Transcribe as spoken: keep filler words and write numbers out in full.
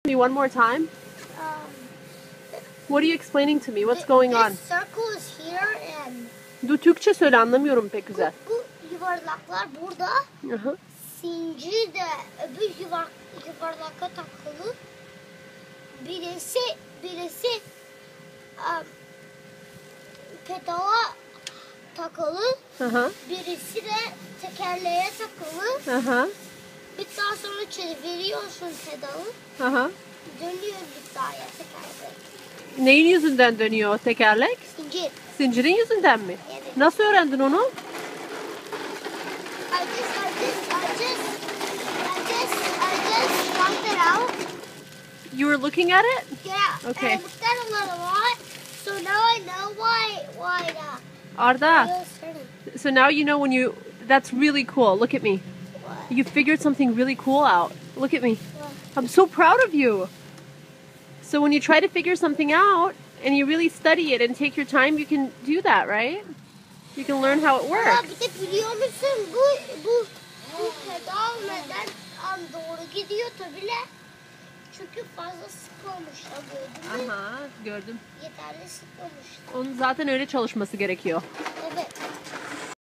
Me one more time. Um, What are you explaining to me? What's th- going this on? circle is here and Du Türkçe söyle, anlamıyorum pek bu, güzel. bu yuvarlaklar burada. Aha. Zincir de öbür yuvar, yuvarlaka takılı. Birisi birisi um, pedala takılı. Aha. Birisi de tekerleğe takılı. Aha. Bir daha sonra çeviriyorsun pedalı. Aha. Dönüyor bir daha ya tekerlek. Neyin yüzünden dönüyor o tekerlek? Zincir. Zincirin yüzünden mi? Evet. Nasıl öğrendin onu? I just, I just, I just, I just, I just found it out. You were looking at it? Yeah. Okay. And I looked at it a lot, so now I know why, why the Arda. wheels turning. So now you know when you... That's really cool. Look at me. What? You figured something really cool out. Look at me. What? I'm so proud of you. So when you try to figure something out and you really study it and take your time, you can do that, right? You can learn how it Aa, works. bir de biliyor musun bu, bu, bu pedal neden um, doğru gidiyor tabii le. Çünkü fazla sıkmamışlar gördün mü? Aha, gördüm. Yeterli sıkmamışlar. Onun zaten öyle çalışması gerekiyor. Evet.